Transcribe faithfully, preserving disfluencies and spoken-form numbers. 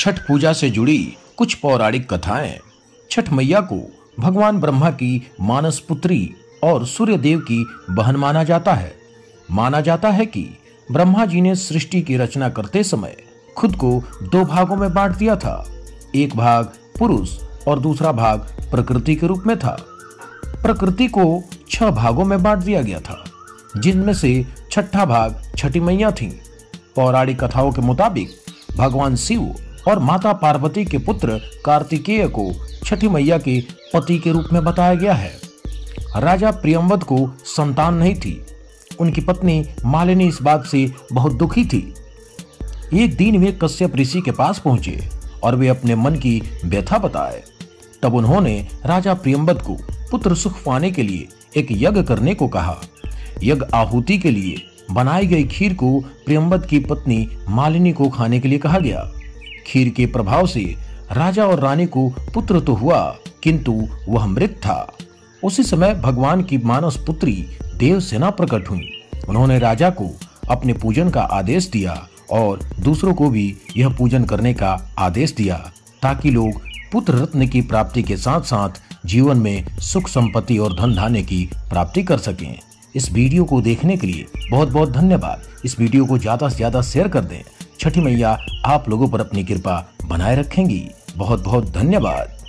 छठ पूजा से जुड़ी कुछ पौराणिक कथाएं। छठ मैया को भगवान ब्रह्मा की मानस पुत्री और सूर्य देव की बहन माना जाता है। माना जाता है कि ब्रह्मा जी ने सृष्टि की रचना करते समय खुद को दो भागों में बांट दिया था। एक भाग पुरुष और दूसरा भाग प्रकृति के रूप में था। प्रकृति को छह भागों में बांट दिया गया था, जिनमें से छठा भाग छठी मैया थीं। पौराणिक कथाओं के मुताबिक भगवान शिव और माता पार्वती के पुत्र कार्तिकेय को छठी मैया के पति के रूप में बताया गया है। राजा प्रियंवद को संतान नहीं थी। उनकी पत्नी मालिनी इस बात से बहुत दुखी थी। एक दिन वे कश्यप ऋषि के पास पहुंचे और वे अपने मन की व्यथा बताए। तब उन्होंने राजा प्रियंवद को पुत्र सुख पाने के लिए एक यज्ञ करने को कहा। यज्ञ आहुति के लिए बनाई गई खीर को प्रियंवद की पत्नी मालिनी को खाने के लिए कहा गया। खीर के प्रभाव से राजा और रानी को पुत्र तो हुआ, किंतु वह मृत था। उसी समय भगवान की मानस पुत्री देवसेना प्रकट हुई। उन्होंने राजा को अपने पूजन का आदेश दिया और दूसरों को भी यह पूजन करने का आदेश दिया, ताकि लोग पुत्र रत्न की प्राप्ति के साथ साथ जीवन में सुख संपत्ति और धन धान्य की प्राप्ति कर सकें। इस वीडियो को देखने के लिए बहुत बहुत धन्यवाद। इस वीडियो को ज्यादा से ज्यादा शेयर कर दें। छठी मैया आप लोगों पर अपनी कृपा बनाए रखेंगी। बहुत बहुत धन्यवाद।